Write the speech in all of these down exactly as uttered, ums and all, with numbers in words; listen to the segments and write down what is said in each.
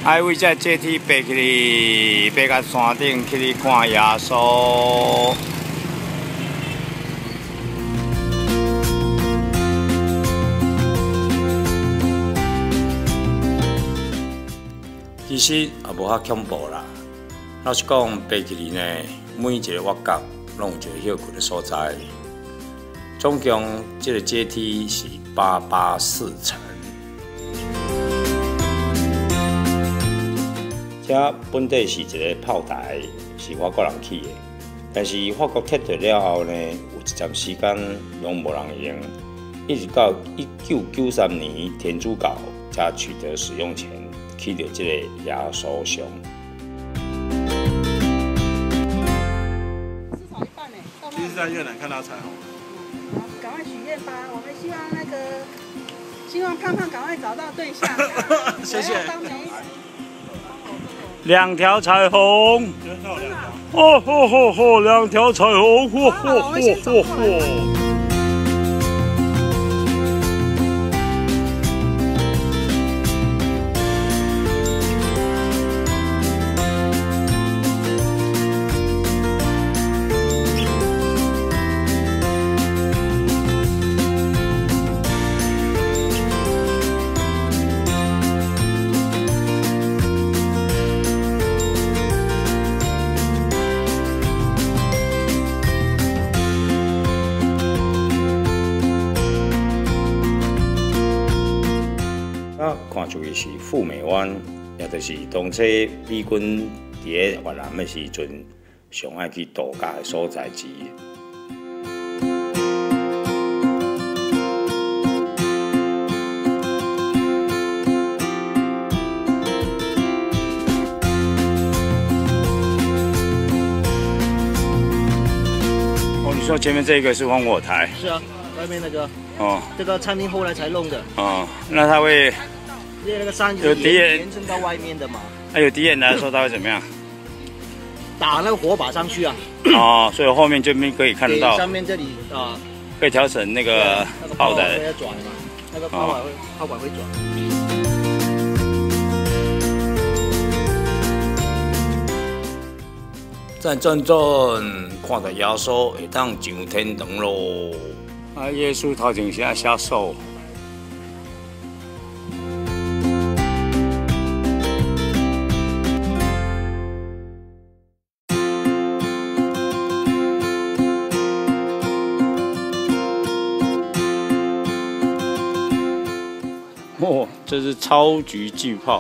爱为这阶梯爬起哩，爬到山顶去哩看耶稣。其实也无遐恐怖啦。老实讲，爬起哩呢，每一个挖角拢有一个休困的所在。总共这个阶梯是八八四层。 这本地是一个炮台，是法国人起的。但是法国撤退了后呢，有一段时间拢无人用，一直到一九九三年天主教才取得使用权，起到这个耶稣像。 至少一半呢。 其实在越南看到彩虹。 好，赶快许愿吧！我们希望那个，希望胖胖赶快找到对象。 谢谢。 两条彩虹，哦吼吼吼，两条彩虹，嚯嚯嚯嚯嚯！啊，看出去是富美湾，也就是当初美军伫咧越南的时阵，上爱去度假的所在之一。哦，你说前面这个是烽火台？ 是啊，外面那个。 哦， 这个餐厅后来才弄的。 哦，那他会因为那个山有敌人延伸到外面的嘛。 那有敌人来的时候，他会怎么样？ 打那个火把上去啊。 哦，所以后面这边可以看得到。 上面这里啊， 可以调整那个炮的。 会转嘛，那个炮管会炮管会转。 转转转，看到耶稣会当上天堂咯。 啊！耶稣头前是爱写数。哦，这是超级巨炮。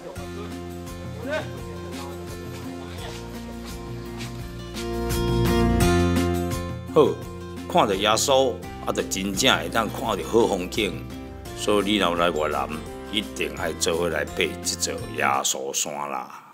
好，看到耶稣。 啊，就真正会当看到好风景，所以你若来越南，一定爱做伙来爬这座耶稣山啦。